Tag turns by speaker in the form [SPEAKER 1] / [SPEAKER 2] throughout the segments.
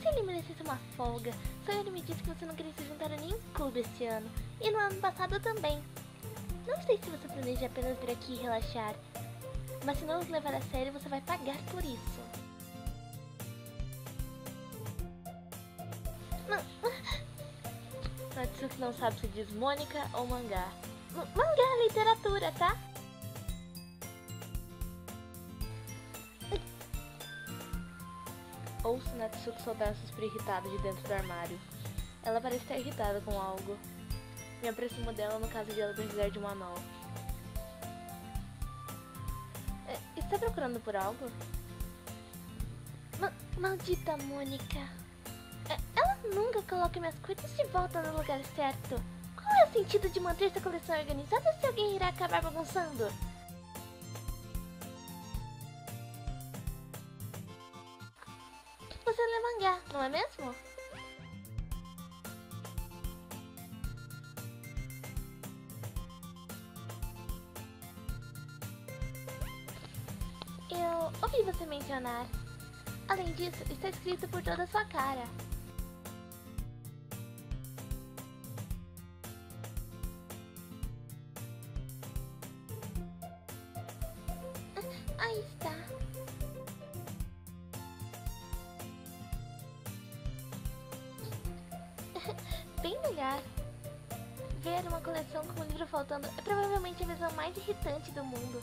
[SPEAKER 1] se ele merecesse uma folga. Só ele me disse que você não queria se juntar a nenhum clube esse ano. E no ano passado também. Não sei se você planeja apenas vir aqui e relaxar. Mas se não nos levar a sério, você vai pagar por isso. Natsuki não sabe se diz Mônica ou mangá. Mangá é literatura, tá? Ouço Natsuki soltar um suspiro irritado de dentro do armário. Ela parece estar irritada com algo. Me aproximo dela no caso de ela precisar de uma mão. Está procurando por algo? Maldita Mônica. Ela nunca coloca minhas coisas de volta no lugar certo. Qual é o sentido de manter essa coleção organizada se alguém irá acabar bagunçando? Você lê mangá, não é mesmo? Eu ouvi você mencionar. Além disso, está escrito por toda a sua cara. Aí está. Bem melhor. Ver uma coleção com um livro faltando é provavelmente a visão mais irritante do mundo.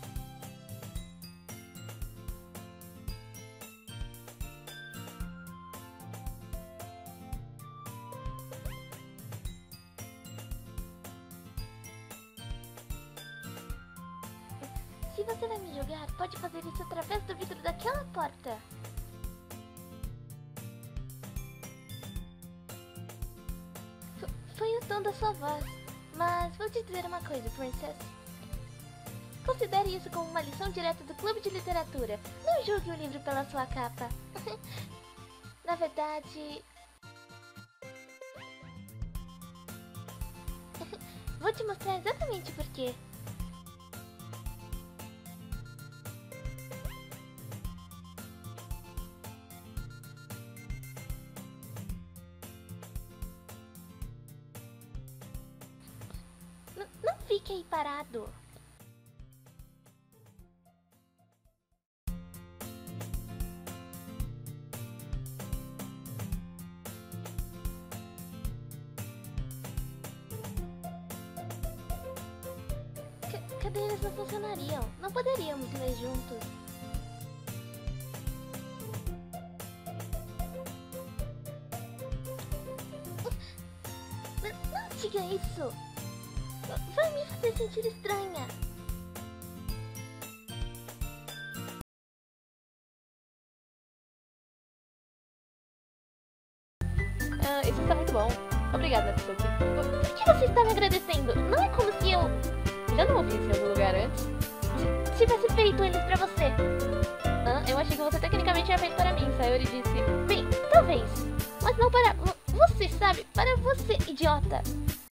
[SPEAKER 1] Se você vai me julgar, pode fazer isso através do vidro daquela porta. Foi o tom da sua voz. Mas vou te dizer uma coisa, Princess. Considere isso como uma lição direta do clube de literatura. Não julgue o livro pela sua capa. Na verdade... Vou te mostrar exatamente por quê. Não fique aí parado. Cadeiras não funcionariam. Não poderíamos ler juntos. Não diga isso. Vai me fazer sentir estranha. Isso está muito bom. Obrigada, Natsuki. Por que você está me agradecendo? Não é como se eu... Já não ouvi isso em algum lugar antes? Se tivesse feito eles pra você. Eu achei que você tecnicamente tinha feito para mim. Sayori disse... Bem, talvez. Mas não para... Você sabe, para você, idiota.